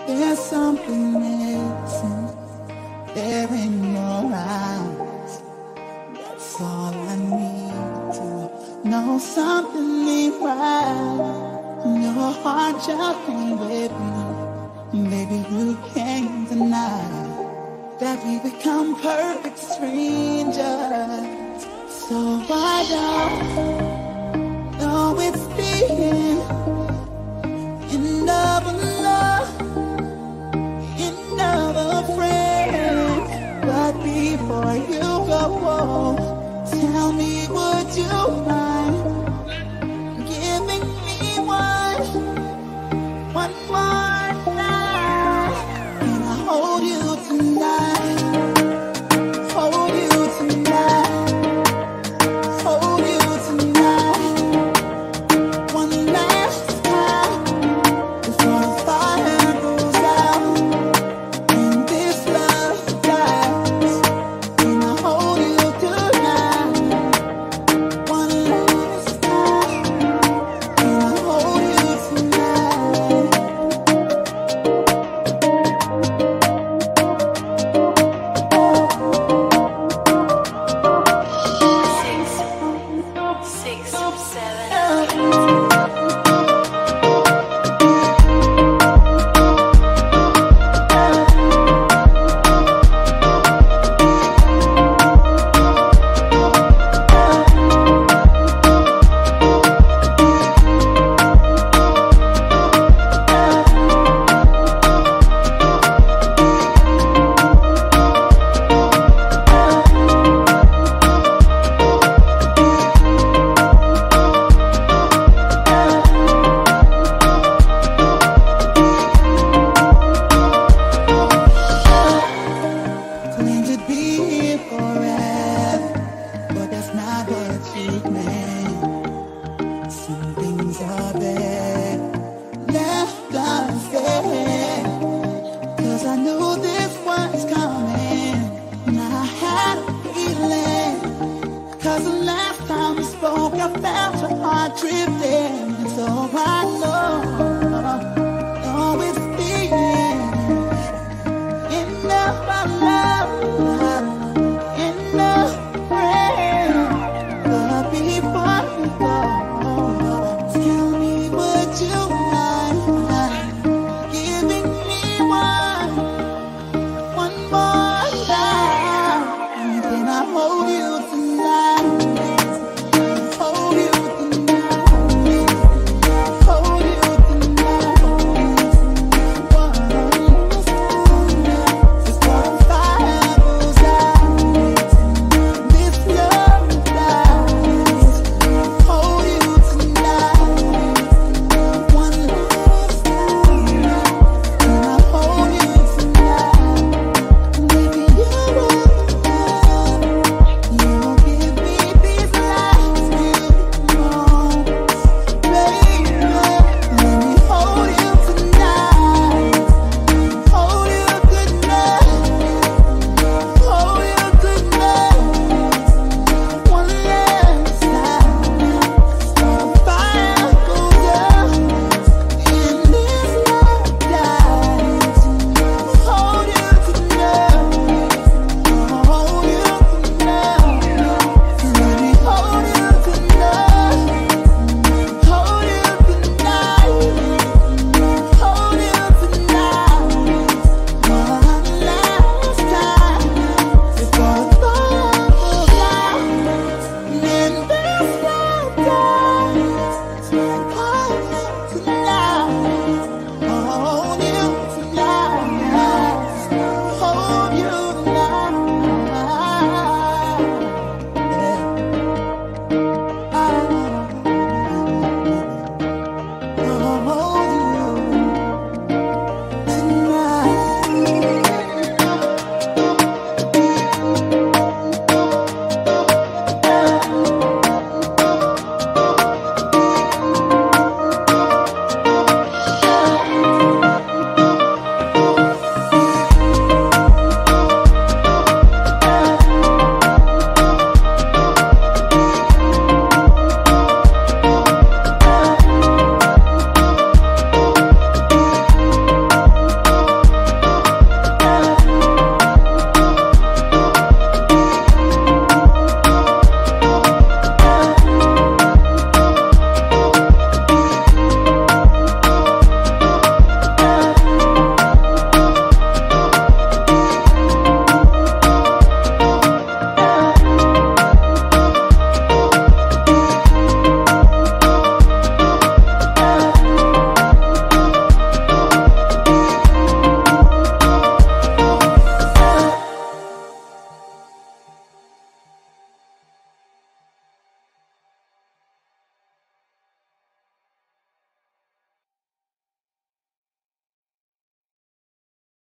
There's something missing there in your eyes. That's all I need to know. Something ain't right. Your heart jumping with me. Baby, you can't deny that we become perfect strangers. So I don't know it's the end of a love, end of a friend. But before you go, tell me, would you mind giving me one more night? Can I hold you tonight? Hold you tonight. Hold you tonight. One last time before the fire goes out and this love dies. Can I hold you tonight? One last time. Can I hold you tonight? Six, seven. Claim to be here forever, but that's not what you meant. Some things are there left unsaid, 'cause I knew this was coming, and I had a feeling. 'Cause the last time we spoke, I felt your heart drifting, and so I know